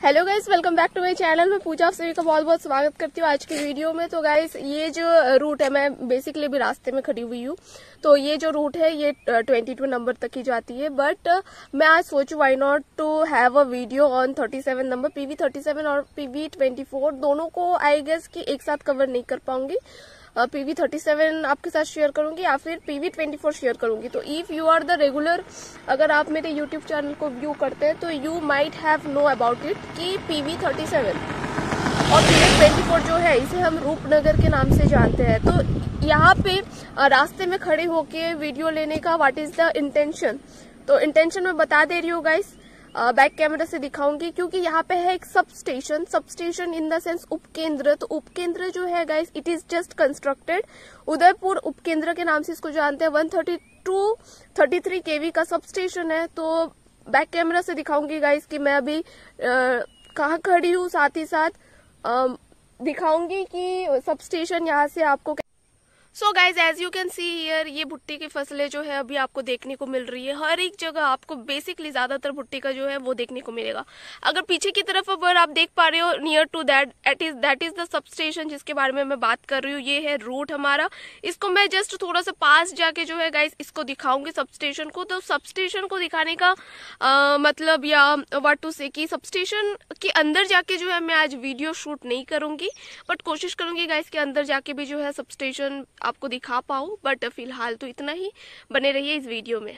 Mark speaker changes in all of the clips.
Speaker 1: Hello guys, welcome back to my channel. मैं पूजा, आप सभी का बहुत बहुत स्वागत करती हूँ आज की वीडियो में। तो गाइस, ये जो रूट है, मैं बेसिकली भी रास्ते में खड़ी हुई हूँ। तो ये जो रूट है ये 22 नंबर तक ही जाती है, बट मैं आज सोचू why not to have a video on 37 number. PV 37 और PV 24 दोनों को आई गेस कि एक साथ कवर नहीं कर पाऊंगी। PV 37 आपके साथ शेयर करूंगी या फिर PV 24 शेयर करूंगी। तो if you are the regular, अगर आप मेरे यूट्यूब चैनल को व्यू करते हैं तो you might have know about it कि PV 37 और PV 24 जो है इसे हम रूपनगर के नाम से जानते हैं। तो यहाँ पे रास्ते में खड़े होके वीडियो लेने का व्हाट इज द इंटेंशन, तो इंटेंशन मैं बता दे रही हूँ गाइस, बैक कैमरा से दिखाऊंगी। क्योंकि यहाँ पे है एक sub station in the sense उपकेंद्र। तो उपकेंद्र जो है guys, it is just constructed. Udaipur उपकेंद्र के नाम से इसको जानते हैं। 132-33 kV का सब स्टेशन है। तो बैक कैमरा से दिखाऊंगी गाइस कि मैं अभी कहाँ खड़ी हूँ, साथ ही साथ दिखाऊंगी कि सब स्टेशन यहाँ से आपको। So guys, as you can see here, ये भुट्टे की फसलें जो है अभी आपको देखने को मिल रही है। हर एक जगह आपको बेसिकली ज्यादातर भुट्टे का जो है वो देखने को मिलेगा। अगर पीछे की तरफ अगर आप देख पा रहे हो, near to that is the sub station जिसके बारे में मैं बात कर रही हूँ। ये है रूट हमारा। इसको मैं जस्ट थोड़ा सा पास जाके जो है गाइज इसको दिखाऊंगी सब स्टेशन को। तो सब स्टेशन को दिखाने का मतलब या व्हाट टू से कि सब स्टेशन के अंदर जाके जो है मैं आज वीडियो शूट नहीं करूंगी, बट कोशिश करूंगी गाइज के अंदर जाके भी जो है सब स्टेशन आपको दिखा पाऊं। बट फिलहाल तो इतना ही, बने रहिए इस वीडियो में।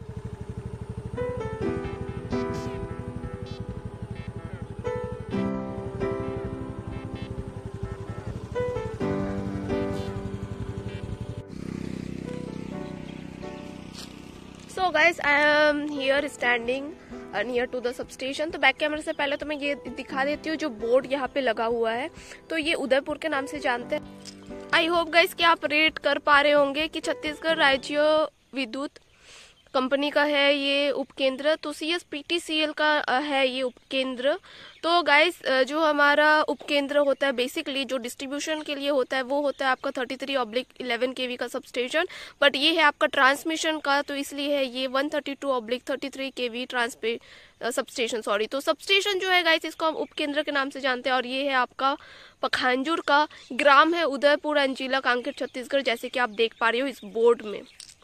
Speaker 1: So guys, I am here standing near to the sub station. तो बैक कैमरा से पहले तो मैं ये दिखा देती हूँ जो बोर्ड यहाँ पे लगा हुआ है। तो ये उदयपुर के नाम से जानते हैं। आई होप गाइस कि आप रेट कर पा रहे होंगे कि छत्तीसगढ़ राज्य विद्युत कंपनी का है ये उपकेंद्र। तो CSPTCL का है ये उपकेंद्र। तो गाइस, जो हमारा उपकेंद्र होता है बेसिकली जो डिस्ट्रीब्यूशन के लिए होता है वो होता है आपका 33/11 kV का सब स्टेशन। बट ये है आपका ट्रांसमिशन का, तो इसलिए है ये 132/33 kV सब स्टेशन, सॉरी। तो सब स्टेशन जो है गाइस इसको हम उपकेंद्र के नाम से जानते हैं। और ये है आपका पखांजूर का, ग्राम है उदयपुर, जिला कांकेर, छत्तीसगढ़, जैसे कि आप देख पा रहे हो इस बोर्ड में।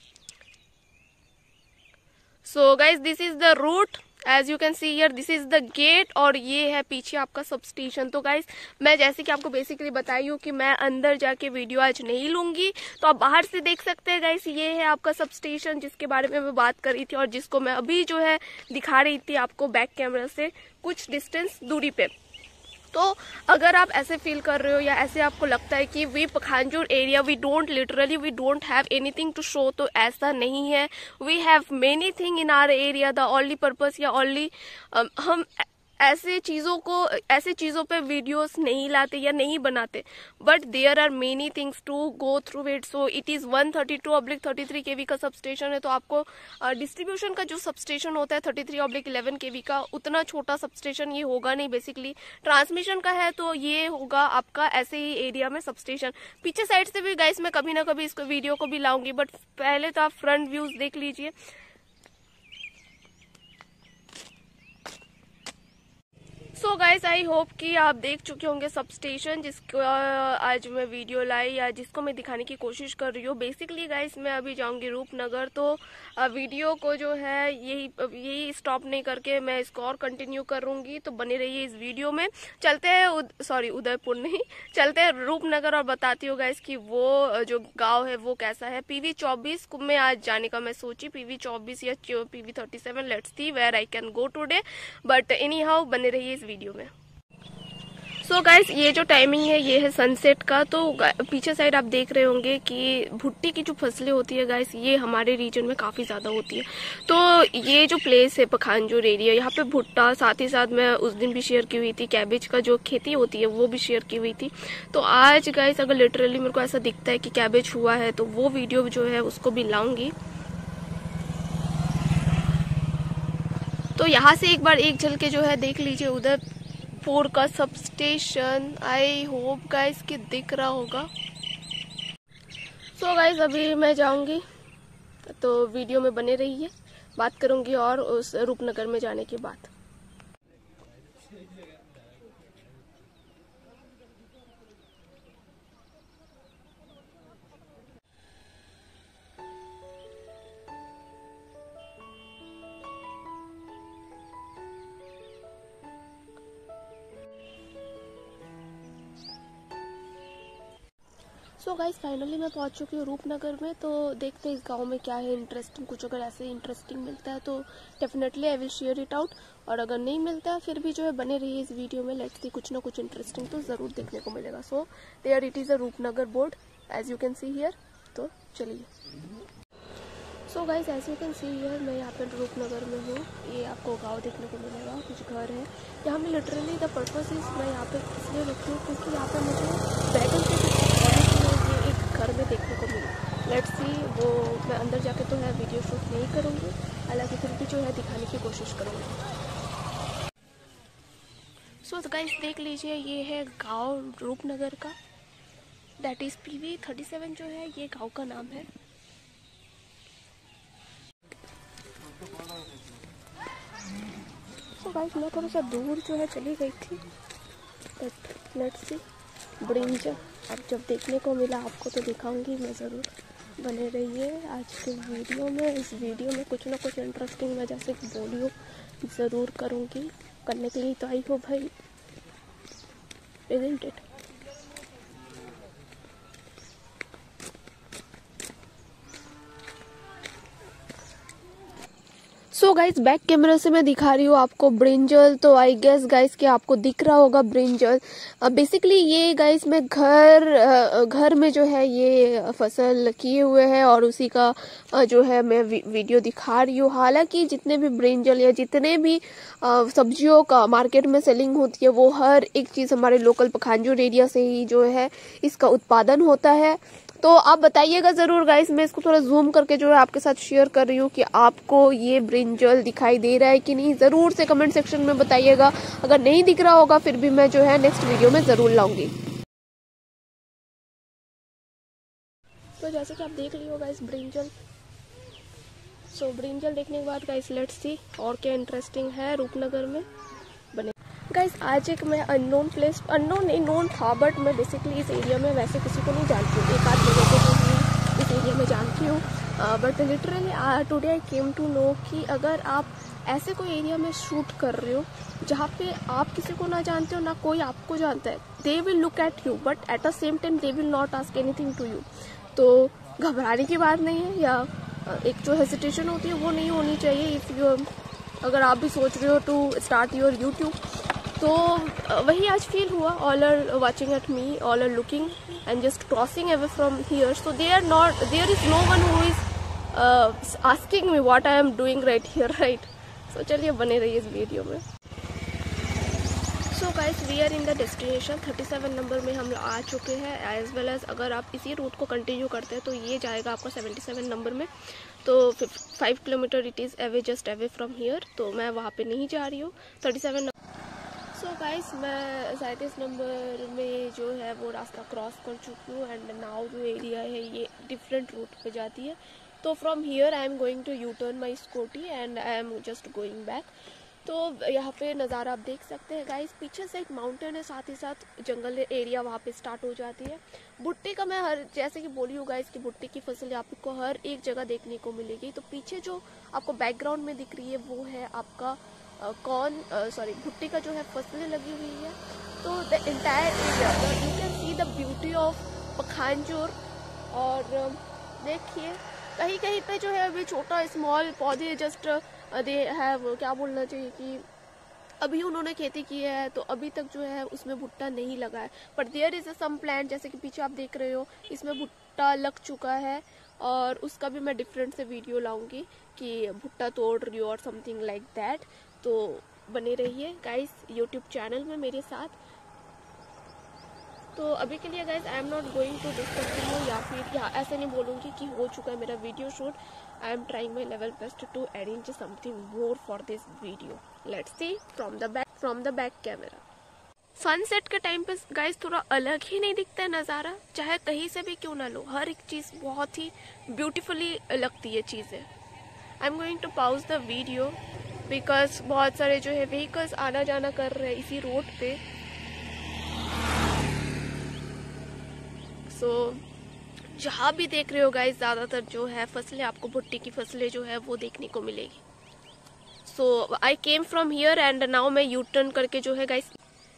Speaker 1: So guys, this is the route, as you can see here, this is the gate और ये है पीछे आपका सब स्टेशन। तो गाइज, मैं जैसे कि आपको बेसिकली बताई हूँ कि मैं अंदर जाके वीडियो आज नहीं लूंगी, तो आप बाहर से देख सकते हैं गाइज। ये है आपका सब स्टेशन जिसके बारे में मैं बात कर रही थी और जिसको मैं अभी जो है दिखा रही थी आपको बैक कैमरा से कुछ डिस्टेंस दूरी पे। तो अगर आप ऐसे फील कर रहे हो या ऐसे आपको लगता है कि we Pakhanjur area we don't have anything to show, तो ऐसा नहीं है। We have many thing in our area. The only purpose या ओनली हम ऐसे चीजों पे वीडियोस नहीं लाते या नहीं बनाते, but there are many things to go through it. So it is 132/33 kV का सब स्टेशन है। तो आपको डिस्ट्रीब्यूशन का जो सब स्टेशन होता है 33/11 kV का, उतना छोटा सब स्टेशन ये होगा नहीं। बेसिकली ट्रांसमिशन का है तो ये होगा आपका ऐसे ही एरिया में सब स्टेशन। पीछे साइड से भी गाइस मैं कभी ना कभी इसको वीडियो को भी लाऊंगी, बट पहले तो आप फ्रंट व्यूज देख लीजिए। सो गाइस, आई होप कि आप देख चुके होंगे सब स्टेशन जिसको आज मैं वीडियो लाई या जिसको मैं दिखाने की कोशिश कर रही हूँ। बेसिकली गाइस, मैं अभी जाऊंगी रूपनगर, तो वीडियो को जो है यही स्टॉप नहीं करके मैं इसको और कंटिन्यू करूंगी। तो बने रहिए इस वीडियो में। चलते हैं उदयपुर नहीं, चलते हैं रूपनगर और बताती हूँ गाइस कि वो जो गाँव है वो कैसा है। PV 24 में आज जाने का मैं सोची, PV 24 या PV 37, let's see where I can go today. But anyhow, बने रहिए इस वीडियो में। सो गाइस, ये जो टाइमिंग है ये है सनसेट का। तो पीछे साइड आप देख रहे होंगे कि भुट्टे की जो फसलें होती है गाइस, ये हमारे रीजन में काफी ज्यादा होती है। तो ये जो प्लेस है पखांजूर एरिया, यहाँ पे भुट्टा, साथ ही साथ मैं उस दिन भी शेयर की हुई थी कैबेज का जो खेती होती है वो भी शेयर की हुई थी। तो आज गाइस अगर लिटरली मेरे को ऐसा दिखता है कि कैबेज हुआ है तो वो वीडियो जो है उसको भी लाऊंगी। तो यहाँ से एक बार एक झलके जो है देख लीजिए उदयपुर का सब स्टेशन। आई होप गाइस कि दिख रहा होगा। सो गाइस, अभी मैं जाऊंगी तो वीडियो में बने रहिए, बात करूंगी और उस रूपनगर में जाने की बात। सो गाइस फाइनली मैं पहुंच चुकी हूँ रूपनगर में। तो देखते हैं इस गांव में क्या है इंटरेस्टिंग। कुछ अगर ऐसे इंटरेस्टिंग मिलता है तो definitely I will share it out, और अगर नहीं मिलता है फिर भी जो है बने रहिए इस वीडियो में। लेट्स सी, कुछ ना कुछ इंटरेस्टिंग तो ज़रूर देखने को मिलेगा। So there it is a Rupnagar board as you can see here. तो चलिए। So guys as you can see here, मैं यहाँ पर रूपनगर में हूँ। ये आपको गांव देखने को मिलेगा, कुछ घर है यहाँ में। लिटरली द पर्पस इज मैं यहाँ पे इसलिए रुकी हूँ क्योंकि यहाँ पे मुझे बैगन से ये एक घर में देखने को मिला। लेट्स सी, वो मैं अंदर जाके तो है वीडियो शूट नहीं करूँगी, हालांकि फिर भी जो है दिखाने की कोशिश करूँगी। सो गाइस देख लीजिए, ये है गाँव रूपनगर का, दैट इज़ PV 37 जो है ये गाँव का नाम है। तो गाइस मैं थोड़ा सा दूर जो है चली गई थी, बट लेट्स सी ब्रिंजल अब जब देखने को मिला आपको तो दिखाऊंगी मैं ज़रूर। बने रहिए आज के वीडियो में। इस वीडियो में कुछ ना कुछ इंटरेस्टिंग मैं जैसे वीडियो ज़रूर करूँगी, करने के लिए तो आई हो भाई, isn't it. So guys back camera से मैं दिखा रही हूँ आपको ब्रिंजल। तो आई गेस गाइस कि आपको दिख रहा होगा ब्रिंजल। बेसिकली ये गाइस मैं घर में जो है ये फसल किए हुए हैं और उसी का जो है मैं वीडियो दिखा रही हूँ। हालांकि जितने भी ब्रिंजल या जितने भी सब्जियों का मार्केट में सेलिंग होती है वो हर एक चीज़ हमारे लोकल पखानजोर एरिया से ही जो है इसका उत्पादन होता है। तो आप बताइएगा ज़रूर गाइस, मैं इसको थोड़ा जूम करके जो है आपके साथ शेयर कर रही हूँ कि आपको ये ब्रिंजल दिखाई दे रहा है कि नहीं। ज़रूर से कमेंट सेक्शन में बताइएगा। अगर नहीं दिख रहा होगा फिर भी मैं जो है नेक्स्ट वीडियो में ज़रूर लाऊंगी। तो जैसे कि आप देख रही हो गाइस ब्रिंजल। सो ब्रिंजल देखने के बाद गाइस लेट्स सी और क्या इंटरेस्टिंग है रूपनगर में। बने गाइस आज एक मैं अननोन प्लेस, अननोन नहीं नोन था, बट मैं बेसिकली इस एरिया में वैसे किसी को नहीं जानती हूँ। एक आध लोगों को भी इस एरिया में जानती हूँ, but literally today I came to know कि अगर आप ऐसे कोई एरिया में शूट कर रहे हो जहाँ पे आप किसी को ना जानते हो ना कोई आपको जानता है, they will look at you but at the same time they will not ask anything to you. तो घबराने की बात नहीं है, या एक जो हेजिटेशन होती है वो नहीं होनी चाहिए। इफ़ यू अगर आप भी सोच रहे हो टू स्टार्ट योर यूट्यूब, तो वही आज फील हुआ। All are watching at me, all are looking and just crossing away from here, so there is no one who is asking me what I am doing right here, right. So चलिए बने रहिए इस video में। So guys we are in the destination 37 number में हम आ चुके हैं। As well as अगर आप इसी रूट को कंटिन्यू करते हैं तो ये जाएगा आपका 77 नंबर में। तो 5 kilometre it is away, just away from here. तो मैं वहाँ पे नहीं जा रही हूँ 37 नंबर। सो गाइस मैं 37 नंबर में जो है वो रास्ता क्रॉस कर चुकी हूँ एंड नाउ जो एरिया है ये डिफरेंट रूट पे जाती है। तो from here I am going to U turn my scooty and I am just going back. तो यहाँ पे नज़ारा आप देख सकते हैं गाइस, पीछे से एक माउंटेन है, साथ ही साथ जंगल एरिया वहाँ पे स्टार्ट हो जाती है। भुट्टे का मैं हर जैसे कि बोली हूँ गाइस कि भुट्टे की फसल आपको हर एक जगह देखने को मिलेगी। तो पीछे जो आपको बैकग्राउंड में दिख रही है वो है आपका भुट्टे का जो है फसलें लगी हुई है। तो the entire area you can see the beauty of Pakhanjur. और देखिए कहीं कहीं पे जो है अभी छोटा स्मॉल पौधे जस्ट दे हैव, क्या बोलना चाहिए कि अभी उन्होंने खेती की है तो अभी तक जो है उसमें भुट्टा नहीं लगा है। But there is some plant, जैसे कि पीछे आप देख रहे हो इसमें भुट्टा लग चुका है और उसका भी मैं डिफरेंट से वीडियो लाऊंगी कि भुट्टा तोड़ रही हो और समथिंग लाइक दैट। तो बने रहिए गाइस यूट्यूब चैनल में मेरे साथ। तो अभी के लिए guys I am not going to discuss या फिर ऐसे नहीं बोलूँगी कि हो चुका है मेरा video shoot. I am trying my level best to arrange something more for this video. Let's see from the back camera. Sunset के टाइम पे गाइस थोड़ा अलग ही नहीं दिखता है नज़ारा, चाहे कहीं से भी क्यों ना लो, हर एक चीज़ बहुत ही ब्यूटीफुली लगती है चीज़ें। I am going to pause the video because बहुत सारे जो है व्हीकल्स आना जाना कर रहे हैं इसी रोड पे। सो जहाँ भी देख रहे हो गाइस ज़्यादातर जो है फसलें, आपको भुट्टे की फसलें जो है वो देखने को मिलेगी। So I came from here and now मैं यू टर्न करके जो है guys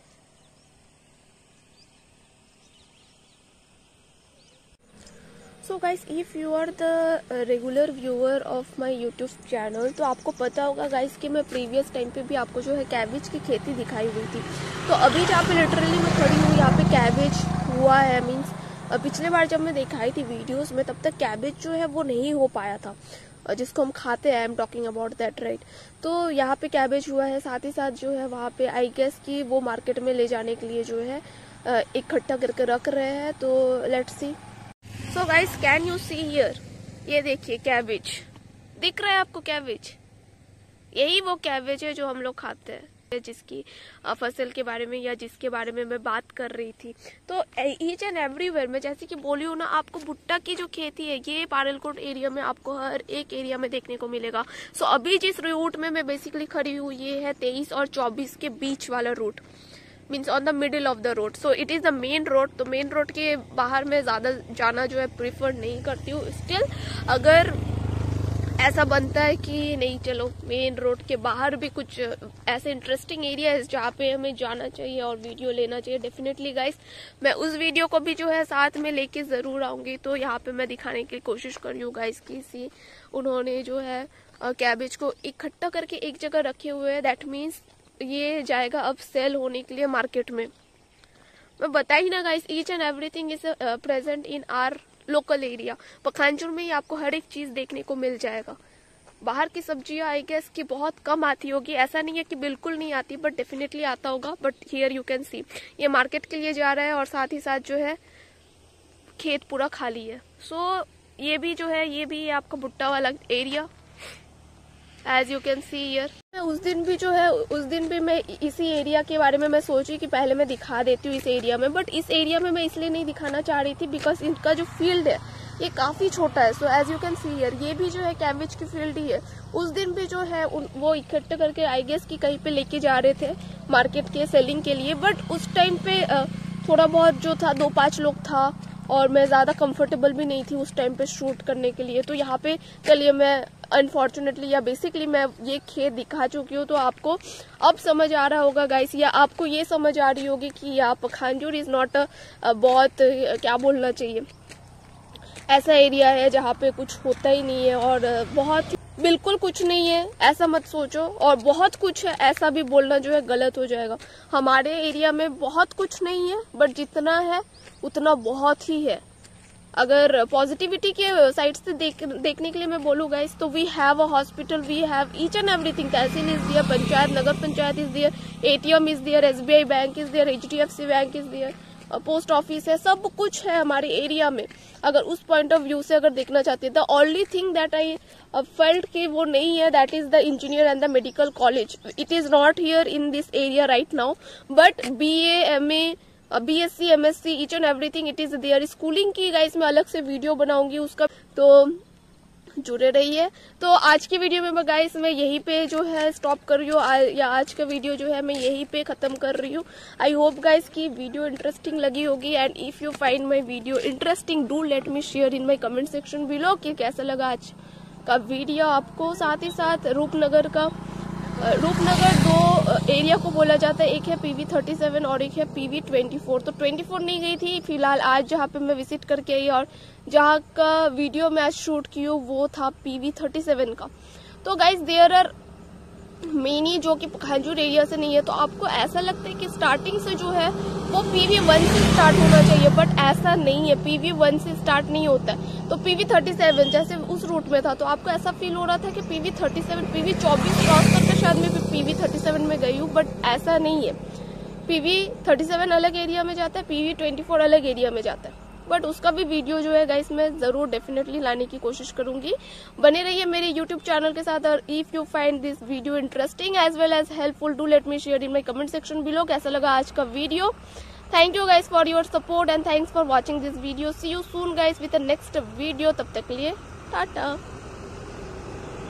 Speaker 1: so guys if you are the regular viewer of my YouTube channel तो आपको पता होगा गाइस कि मैं प्रीवियस टाइम पे भी आपको जो है कैबेज की खेती दिखाई हुई थी। तो अभी जहाँ पे लिटरली मैं खड़ी हूँ यहाँ पे कैबेज हुआ है। मीन्स पिछले बार जब मैं दिखाई थी वीडियोस में तब तक कैबेज जो है वो नहीं हो पाया था, जिसको हम खाते हैं। I am talking about that right. तो यहाँ पे कैबेज हुआ है, साथ ही साथ जो है वहाँ पे आई गेस कि वो मार्केट में ले जाने के लिए जो है इकट्ठा करके रख रहे हैं। तो let's see. So guys can you see here, ये देखिए कैबेज दिख रहा है आपको? कैबेज यही वो कैबेज है जो हम लोग खाते हैं, जिसकी फसल के बारे में या जिसके बारे में मैं बात कर रही थी। तो ईच एंड एवरीवेयर में जैसे कि बोली हूँ ना, आपको भुट्टा की जो खेती है ये पारलकोट एरिया में आपको हर एक एरिया में देखने को मिलेगा। सो अभी जिस रूट में मैं बेसिकली खड़ी हूँ ये है 23 और 24 के बीच वाला route, means on the middle of the road. So it is the main road. तो मेन रोड के बाहर में ज्यादा जाना जो है प्रिफर नहीं करती हूँ। स्टिल अगर ऐसा बनता है कि नहीं चलो मेन रोड के बाहर भी कुछ ऐसे इंटरेस्टिंग एरिया है जहाँ पे हमें जाना चाहिए और वीडियो लेना चाहिए, डेफिनेटली गाइस मैं उस वीडियो को भी जो है साथ में लेके जरूर आऊंगी। तो यहाँ पे मैं दिखाने की कोशिश कर रही हूँ गाइस कि उन्होंने जो है कैबेज को इकट्ठा करके एक जगह रखे हुए हैं। दैट मीन्स ये जाएगा अब सेल होने के लिए मार्केट में। मैं बताई ना guys, each and everything is present in our local area. Pakhanjur में ही आपको हर एक चीज देखने को मिल जाएगा। बाहर की सब्जियां आई गेस कि बहुत कम आती होगी, ऐसा नहीं है कि बिल्कुल नहीं आती, बट डेफिनेटली आता होगा। But here you can see ये मार्केट के लिए जा रहा है और साथ ही साथ जो है खेत पूरा खाली है। सो ये भी जो है ये भी आपका भुट्टा वाला area as you can see here. उस दिन भी मैं इसी एरिया के बारे में मैं सोची कि पहले मैं दिखा देती हूँ इस एरिया में, बट इस एरिया में मैं इसलिए नहीं दिखाना चाह रही थी बिकॉज इनका जो फील्ड है ये काफी छोटा है। So as you can see here ये भी जो है कैबेज की फील्ड ही है। उस दिन भी जो है वो इकट्ठे करके आई गेस कि कहीं पे लेके जा रहे थे मार्केट के सेलिंग के लिए, बट उस टाइम पे थोड़ा बहुत जो था 2-5 लोग था और मैं ज्यादा कंफर्टेबल भी नहीं थी उस टाइम पे शूट करने के लिए। तो यहाँ पे चलिए मैं अनफॉर्चुनेटली या बेसिकली मैं ये खेत दिखा चुकी हूँ। तो आपको अब समझ आ रहा होगा गाइस, या आपको ये समझ आ रही होगी कि यहाँ पखानजोर इज नॉट बहुत क्या बोलना चाहिए ऐसा एरिया है जहाँ पे कुछ होता ही नहीं है और बहुत बिल्कुल कुछ नहीं है ऐसा मत सोचो, और बहुत कुछ है ऐसा भी बोलना जो है गलत हो जाएगा। हमारे एरिया में बहुत कुछ नहीं है, बट जितना है उतना बहुत ही है। अगर पॉजिटिविटी के साइड से देखने के लिए मैं बोलूँ गाइस, तो we have a hospital, we have each and everything. तहसील इज दियर, पंचायत नगर panchayat is there, ATM is there, SBI bank is there, HDFC bank is there, post office है, सब कुछ है हमारे एरिया में। अगर उस पॉइंट ऑफ व्यू से अगर देखना चाहते हैं, the only thing that I felt कि वो नहीं है, that is the engineer and the medical college. It is not here in this area right now, but BA MA BSc MSc each and everything it is there. Schooling की guys मैं अलग से video बनाऊंगी उसका, तो जुड़े रहिए। तो आज की वीडियो में गाइस मैं यहीं पे जो है स्टॉप कर रही हूँ, या आज का वीडियो जो है मैं यहीं पे खत्म कर रही हूँ। आई होप गाइस की वीडियो इंटरेस्टिंग लगी होगी, and if you find my video interesting do let me share in my comment section below कि कैसा लगा आज का वीडियो आपको। साथ ही साथ रूपनगर 2 एरिया को बोला जाता है, एक है PV37 और एक है PV24। तो 24 नहीं गई थी फिलहाल, आज जहाँ पे मैं विजिट करके आई और जहाँ का वीडियो मैं आज शूट की हूँ वो था PV37 का। तो गाइज देयर आर मेनी जो कि पखानजोर एरिया से नहीं है, तो आपको ऐसा लगता है कि स्टार्टिंग से जो है वो PV1 से स्टार्ट होना चाहिए, बट ऐसा नहीं है, PV1 से स्टार्ट नहीं होता है। तो PV37 जैसे उस रूट में था तो आपको ऐसा फील हो रहा था कि PV37 PV24 क्रॉस करके शायद मैं PV37 में गई हूँ, बट ऐसा नहीं है। PV37 अलग एरिया में जाता है, PV24 अलग एरिया में जाता है, बट उसका भी वीडियो जो है गाइस मैं जरूर डेफिनेटली लाने की कोशिश करूंगी। बने रहिए मेरे यूट्यूब चैनल के साथ, और if you find this video interesting as well as helpful do let me share in my comment section below कैसा लगा आज का video. Thank you guys for your support and thanks for watching this video. See you soon guys with the next video, तब तक के लिए टाटा।